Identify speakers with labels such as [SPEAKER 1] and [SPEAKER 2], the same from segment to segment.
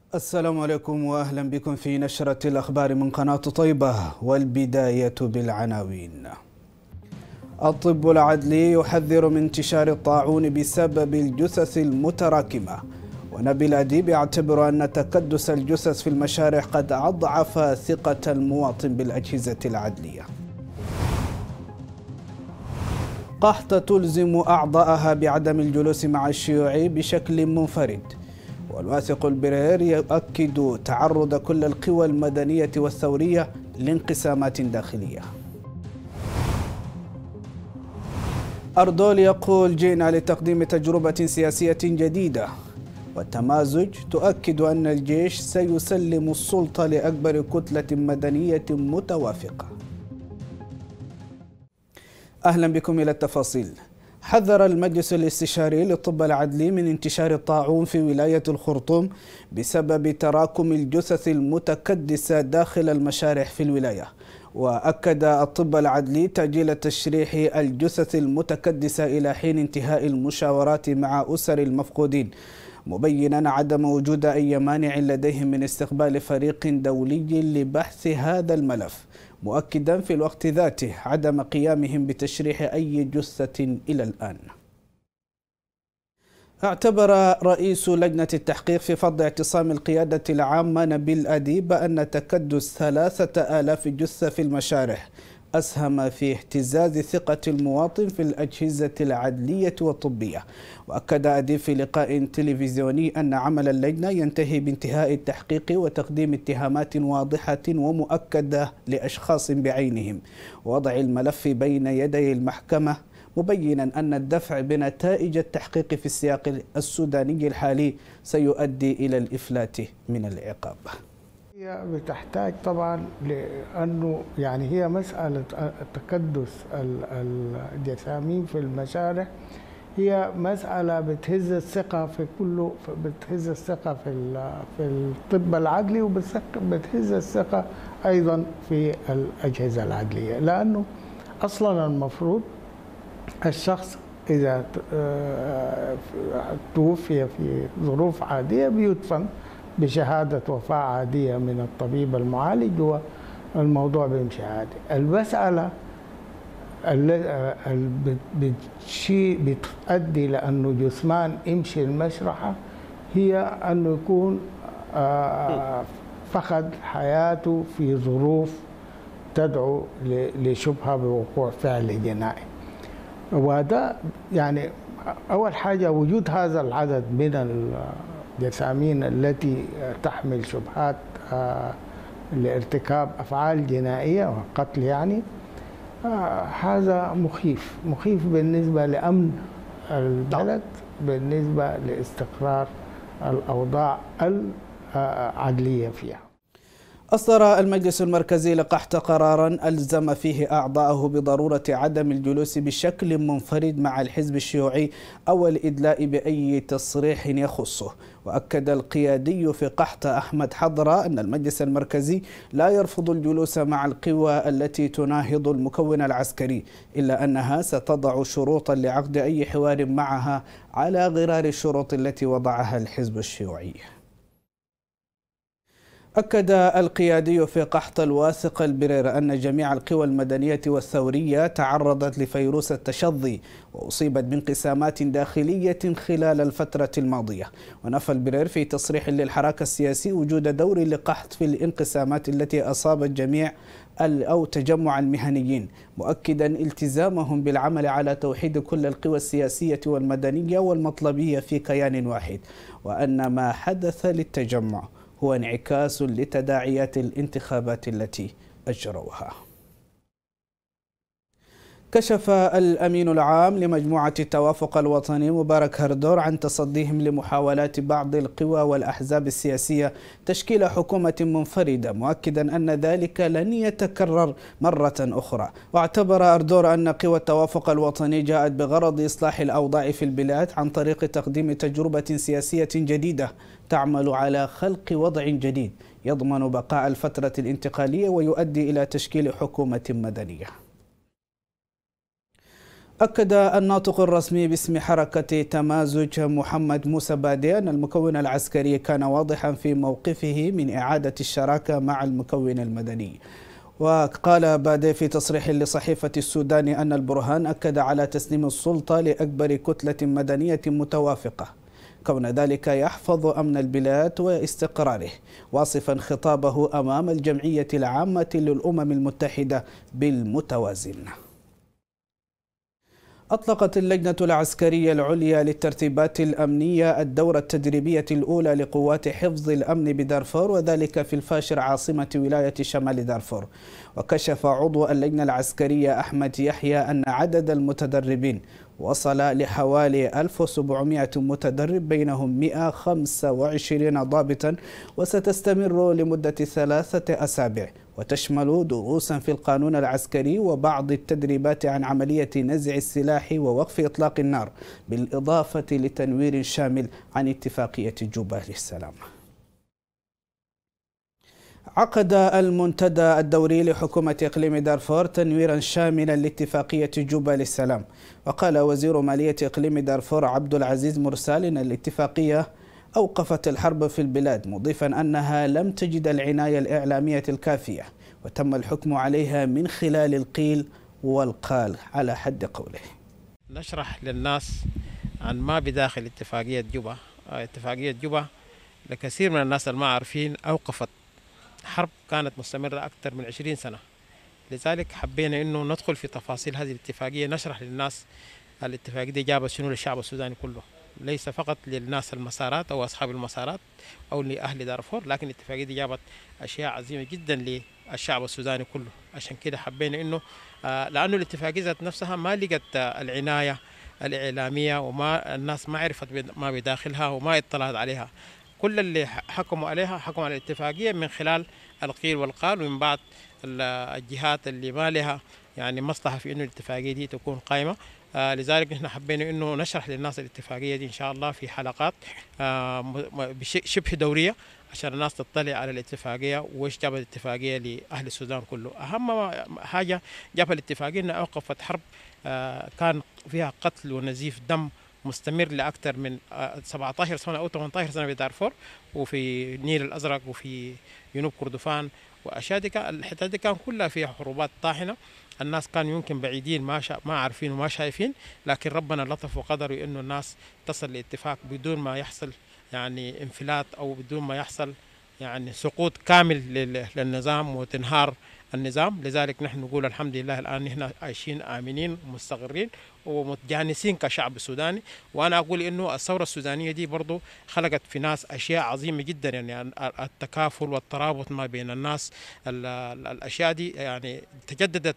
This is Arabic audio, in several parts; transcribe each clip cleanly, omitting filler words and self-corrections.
[SPEAKER 1] السلام عليكم وأهلا بكم في نشرة الأخبار من قناة طيبة، والبداية بالعناوين. الطب العدلي يحذر من انتشار الطاعون بسبب الجثث المتراكمة، ونبيل أديب يعتبر أن تكدس الجثث في المشارح قد أضعف ثقة المواطن بالأجهزة العدلية. قحطة تلزم أعضاءها بعدم الجلوس مع الشيوعي بشكل منفرد، والواثق البرير يؤكد تعرض كل القوى المدنية والثورية لانقسامات داخلية. أردول يقول جئنا لتقديم تجربة سياسية جديدة، والتمازج تؤكد أن الجيش سيسلم السلطة لأكبر كتلة مدنية متوافقة. أهلا بكم إلى التفاصيل. حذر المجلس الاستشاري للطب العدلي من انتشار الطاعون في ولاية الخرطوم بسبب تراكم الجثث المتكدسة داخل المشارح في الولاية، وأكد الطب العدلي تأجيل تشريح الجثث المتكدسة إلى حين انتهاء المشاورات مع أسر المفقودين، مبينا عدم وجود أي مانع لديهم من استقبال فريق دولي لبحث هذا الملف، مؤكدا في الوقت ذاته عدم قيامهم بتشريح أي جثة إلى الآن. اعتبر رئيس لجنة التحقيق في فض اعتصام القيادة العامة نبيل أديب أن تكدس 3000 جثة في المشارح أسهم في اهتزاز ثقة المواطن في الأجهزة العدلية والطبية. وأكد أديب في لقاء تلفزيوني أن عمل اللجنة ينتهي بانتهاء التحقيق وتقديم اتهامات واضحة ومؤكدة لأشخاص بعينهم، ووضع الملف بين يدي المحكمة، مبينا أن الدفع بنتائج التحقيق في السياق السوداني الحالي سيؤدي إلى الإفلات من العقاب.
[SPEAKER 2] هي بتحتاج طبعا لأنه هي مسألة تكدس الجثامين في المشارح، هي مسألة بتهز الثقة في كله، بتهز الثقة في الطب العدلي، وبتهز الثقة أيضا في الأجهزة العدلية، لأنه أصلا المفروض الشخص إذا توفي في ظروف عادية بيدفن بشهادة وفاة عادية من الطبيب المعالج، والموضوع بيمشي عادي. المسألة بتؤدي لأنه جثمان يمشي المشرحة هي أنه يكون فقد حياته في ظروف تدعو لشبهة بوقوع فعل جنائي. وهذا أول حاجة وجود هذا العدد من الجثامين التي تحمل شبهات لارتكاب أفعال جنائية وقتل، هذا مخيف بالنسبة لأمن البلد، بالنسبة لاستقرار الأوضاع العدلية فيها.
[SPEAKER 1] أصدر المجلس المركزي لقحط قراراً ألزم فيه أعضاءه بضرورة عدم الجلوس بشكل منفرد مع الحزب الشيوعي أو الإدلاء بأي تصريح يخصه. وأكد القيادي في قحط أحمد حضرة أن المجلس المركزي لا يرفض الجلوس مع القوى التي تناهض المكون العسكري، إلا أنها ستضع شروطاً لعقد أي حوار معها على غرار الشروط التي وضعها الحزب الشيوعي. أكد القيادي في قحط الواثق البرير أن جميع القوى المدنية والثورية تعرضت لفيروس التشظي وأصيبت بانقسامات داخلية خلال الفترة الماضية. ونفى البرير في تصريح للحراك السياسي وجود دور لقحط في الانقسامات التي أصابت جميع أو تجمع المهنيين، مؤكدا التزامهم بالعمل على توحيد كل القوى السياسية والمدنية والمطلبية في كيان واحد، وأن ما حدث للتجمع هو انعكاس لتداعيات الانتخابات التي أجروها. كشف الأمين العام لمجموعة التوافق الوطني مبارك هردور عن تصديهم لمحاولات بعض القوى والأحزاب السياسية تشكيل حكومة منفردة، مؤكدا أن ذلك لن يتكرر مرة أخرى. واعتبر هردور أن قوى التوافق الوطني جاءت بغرض إصلاح الأوضاع في البلاد عن طريق تقديم تجربة سياسية جديدة تعمل على خلق وضع جديد يضمن بقاء الفترة الانتقالية ويؤدي إلى تشكيل حكومة مدنية. أكد الناطق الرسمي باسم حركة تمازج محمد موسى بادي أن المكون العسكري كان واضحا في موقفه من إعادة الشراكة مع المكون المدني. وقال بادي في تصريح لصحيفة السودان أن البرهان أكد على تسليم السلطة لأكبر كتلة مدنية متوافقة، كون ذلك يحفظ أمن البلاد واستقراره، واصفا خطابه أمام الجمعية العامة للأمم المتحدة بالمتوازن. أطلقت اللجنة العسكرية العليا للترتيبات الأمنية الدورة التدريبية الأولى لقوات حفظ الأمن بدارفور، وذلك في الفاشر عاصمة ولاية شمال دارفور. وكشف عضو اللجنة العسكرية أحمد يحيى أن عدد المتدربين وصل لحوالي 1700 متدرب، بينهم 125 ضابطا، وستستمر لمدة 3 أسابيع، وتشمل دروسا في القانون العسكري وبعض التدريبات عن عملية نزع السلاح ووقف إطلاق النار، بالإضافة لتنوير شامل عن اتفاقية جوبا للسلام. عقد المنتدى الدوري لحكومة إقليم دارفور تنويرا شاملا لاتفاقية جوبا للسلام. وقال وزير مالية إقليم دارفور عبد العزيز مرسال إن الاتفاقية أوقفت الحرب في البلاد، مضيفا أنها لم تجد العناية الإعلامية الكافية، وتم الحكم عليها من خلال القيل والقال على حد قوله.
[SPEAKER 3] نشرح للناس عن ما بداخل اتفاقية جوبا. اتفاقية جوبا لكثير من الناس اللي ما عارفين أوقفت حرب كانت مستمرة أكثر من 20 سنة، لذلك حبينا إنه ندخل في تفاصيل هذه الاتفاقية، نشرح للناس الاتفاقية دي جابت شنو للشعب السوداني كله، ليس فقط للناس المسارات أو أصحاب المسارات أو لأهل دارفور، لكن الاتفاقية دي جابت أشياء عظيمة جدا للشعب السوداني كله. عشان كده حبينا إنه لأنه الاتفاقية ذات نفسها ما لقت العناية الإعلامية، وما الناس ما عرفت ما بداخلها وما اطلعت عليها. كل اللي حكموا عليها حكموا على الاتفاقية من خلال القيل والقال، ومن بعد الجهات اللي ما لها يعني مصلحة في إنه الاتفاقية دي تكون قائمة. لذلك نحن حبينا إنه نشرح للناس الاتفاقية دي إن شاء الله في حلقات شبه دورية، عشان الناس تطلع على الاتفاقية وإيش جابت الاتفاقية لأهل السودان كله. أهم حاجة جابت الاتفاقية إنها أوقفت حرب كان فيها قتل ونزيف دم مستمر لأكثر من 17 سنة أو 18 سنة في دارفور وفي النيل الأزرق وفي جنوب كردفان وأشياء دي. الحتة دي كان كلها فيها حروبات طاحنة، الناس كانوا يمكن بعيدين ما عارفين وما شايفين، لكن ربنا لطف وقدر إنه الناس تصل لاتفاق بدون ما يحصل يعني انفلات أو بدون ما يحصل يعني سقوط كامل للنظام وتنهار النظام. لذلك نحن نقول الحمد لله الآن نحن عايشين آمنين ومستقرين ومتجانسين كشعب سوداني. وأنا أقول إنه الثورة السودانية دي برضو خلقت في ناس أشياء عظيمة جدا، يعني التكافل والترابط ما بين الناس. الأشياء دي يعني تجددت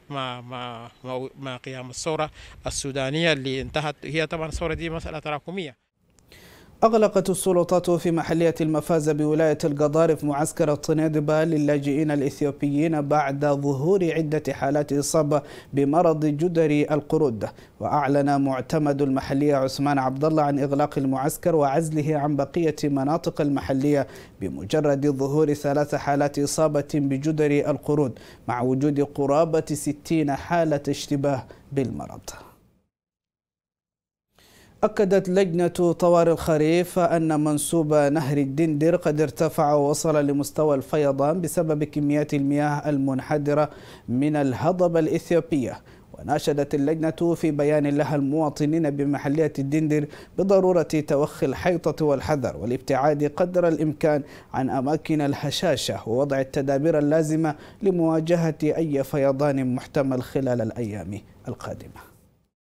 [SPEAKER 3] مع قيام الثورة السودانية اللي انتهت. هي طبعا الثورة دي مسألة تراكمية.
[SPEAKER 1] أغلقت السلطات في محلية المفازة بولاية القضارف معسكر الطنيدبة للاجئين الإثيوبيين بعد ظهور عدة حالات إصابة بمرض جدري القرود. وأعلن معتمد المحلية عثمان عبد الله عن إغلاق المعسكر وعزله عن بقية مناطق المحلية بمجرد ظهور 3 حالات إصابة بجدري القرود، مع وجود قرابة 60 حالة اشتباه بالمرض. أكدت لجنة طوارئ الخريف أن منسوب نهر الدندر قد ارتفع ووصل لمستوى الفيضان بسبب كميات المياه المنحدرة من الهضبة الإثيوبية. وناشدت اللجنة في بيان لها المواطنين بمحلية الدندر بضرورة توخي الحيطة والحذر والابتعاد قدر الإمكان عن أماكن الهشاشة، ووضع التدابير اللازمة لمواجهة أي فيضان محتمل خلال الأيام القادمة.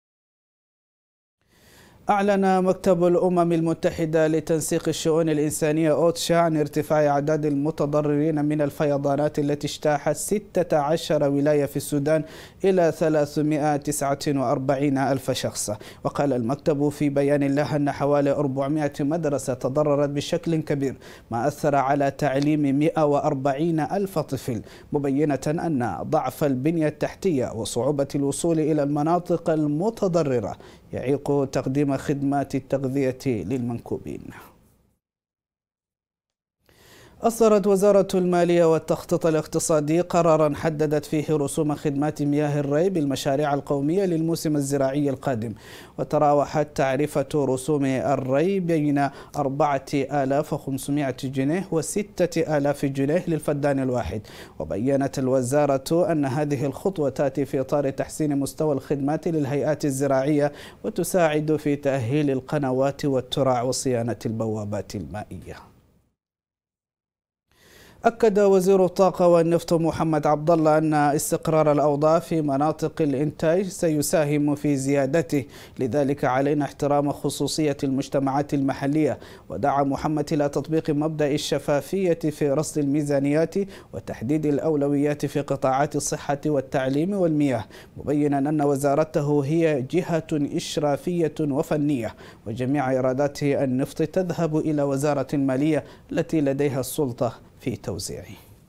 [SPEAKER 1] أعلن مكتب الأمم المتحدة لتنسيق الشؤون الإنسانية أوتشا عن ارتفاع أعداد المتضررين من الفيضانات التي اجتاحت 16 ولاية في السودان إلى 349 ألف شخص. وقال المكتب في بيان له أن حوالي 400 مدرسة تضررت بشكل كبير، ما أثر على تعليم 140 ألف طفل، مبينة أن ضعف البنية التحتية وصعوبة الوصول إلى المناطق المتضررة يعيق تقديم خدمات التغذية للمنكوبين. أصدرت وزارة المالية والتخطيط الاقتصادي قراراً حددت فيه رسوم خدمات مياه الري بالمشاريع القومية للموسم الزراعي القادم، وتراوحت تعرفة رسوم الري بين 4500 جنيه و6000 جنيه للفدان الواحد. وبيّنت الوزارة أن هذه الخطوة تأتي في إطار تحسين مستوى الخدمات للهيئات الزراعية وتساعد في تأهيل القنوات والترع وصيانة البوابات المائية. أكد وزير الطاقة والنفط محمد عبد الله أن استقرار الأوضاع في مناطق الإنتاج سيساهم في زيادته، لذلك علينا احترام خصوصية المجتمعات المحلية. ودعا محمد إلى تطبيق مبدأ الشفافية في رصد الميزانيات وتحديد الأولويات في قطاعات الصحة والتعليم والمياه، مبينا أن وزارته هي جهة إشرافية وفنية، وجميع إيرادات النفط تذهب إلى وزارة المالية التي لديها السلطة في توزيعه.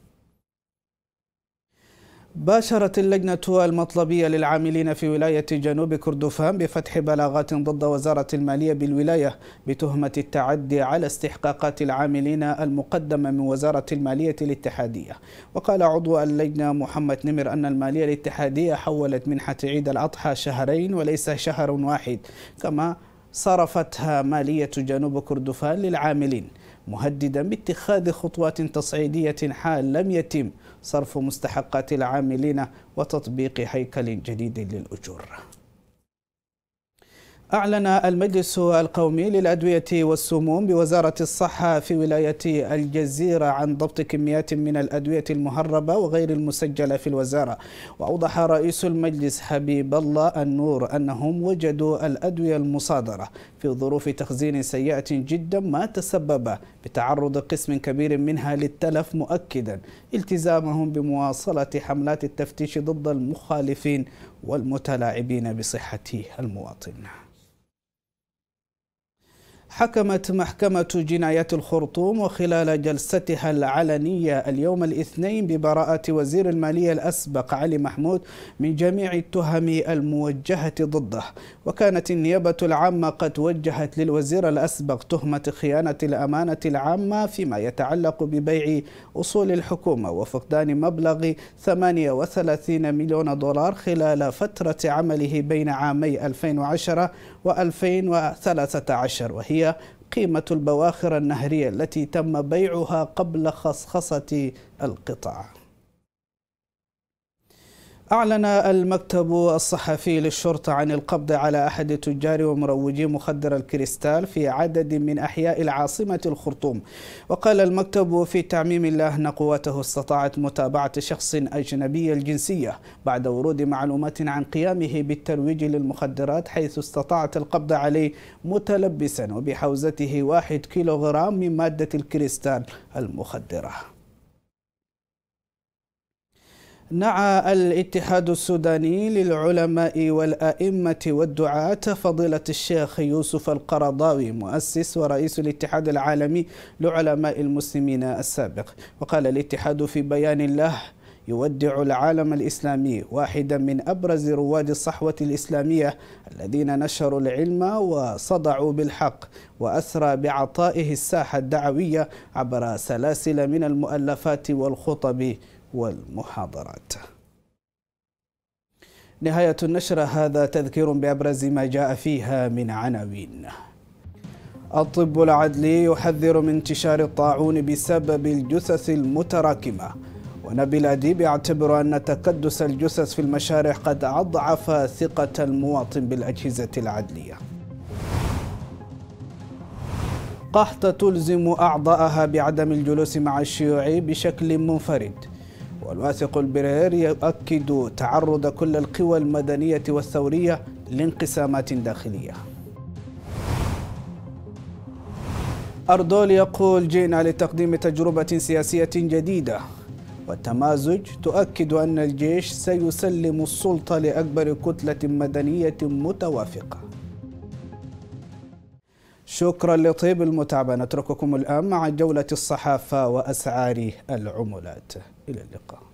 [SPEAKER 1] باشرت اللجنة المطلبية للعاملين في ولاية جنوب كردفان بفتح بلاغات ضد وزارة المالية بالولاية بتهمة التعدي على استحقاقات العاملين المقدمة من وزارة المالية الاتحادية. وقال عضو اللجنة محمد نمر أن المالية الاتحادية حولت منحة عيد الأضحى شهرين وليس شهر واحد، كما صرفتها مالية جنوب كردفان للعاملين، مهددا باتخاذ خطوات تصعيدية حال لم يتم صرف مستحقات العاملين وتطبيق هيكل جديد للأجور. أعلن المجلس القومي للأدوية والسموم بوزارة الصحة في ولاية الجزيرة عن ضبط كميات من الأدوية المهربة وغير المسجلة في الوزارة. وأوضح رئيس المجلس حبيب الله النور أنهم وجدوا الأدوية المصادرة في ظروف تخزين سيئة جدا، ما تسبب بتعرض قسم كبير منها للتلف، مؤكدا التزامهم بمواصلة حملات التفتيش ضد المخالفين والمتلاعبين بصحة المواطن. حكمت محكمة جنايات الخرطوم وخلال جلستها العلنية اليوم الاثنين ببراءة وزير المالية الأسبق علي محمود من جميع التهم الموجهة ضده. وكانت النيابة العامة قد وجهت للوزير الأسبق تهمة خيانة الأمانة العامة فيما يتعلق ببيع أصول الحكومة وفقدان مبلغ 38 مليون دولار خلال فترة عمله بين عامي 2010 و2013، وهي قيمة البواخر النهرية التي تم بيعها قبل خصخصة القطاع. أعلن المكتب الصحفي للشرطة عن القبض على أحد تجار ومروجي مخدر الكريستال في عدد من أحياء العاصمة الخرطوم. وقال المكتب في تعميم الله أن قواته استطاعت متابعة شخص أجنبي الجنسية بعد ورود معلومات عن قيامه بالترويج للمخدرات، حيث استطاعت القبض عليه متلبسا وبحوزته 1 كيلوغرام من مادة الكريستال المخدرة. نعى الاتحاد السوداني للعلماء والأئمة والدعاة فضيلة الشيخ يوسف القرضاوي مؤسس ورئيس الاتحاد العالمي لعلماء المسلمين السابق. وقال الاتحاد في بيان له: يودع العالم الإسلامي واحدا من أبرز رواد الصحوة الإسلامية الذين نشروا العلم وصدعوا بالحق، وأثرى بعطائه الساحة الدعوية عبر سلاسل من المؤلفات والخطب والمحاضرات. نهاية النشرة، هذا تذكير بأبرز ما جاء فيها من عناوين. الطب العدلي يحذر من انتشار الطاعون بسبب الجثث المتراكمة. ونبيل أديب يعتبر أن تكدس الجثث في المشارع قد أضعف ثقة المواطن بالأجهزة العدلية. قحطة تلزم أعضاءها بعدم الجلوس مع الشيوعي بشكل منفرد. والواثق البرير يؤكد تعرض كل القوى المدنية والثورية لانقسامات داخلية. أردول يقول: جئنا لتقديم تجربة سياسية جديدة. والتمازج تؤكد أن الجيش سيسلم السلطة لأكبر كتلة مدنية متوافقة. شكرا لطيب المتابعة. نترككم الآن مع جولة الصحافة وأسعار العملات. إلى اللقاء.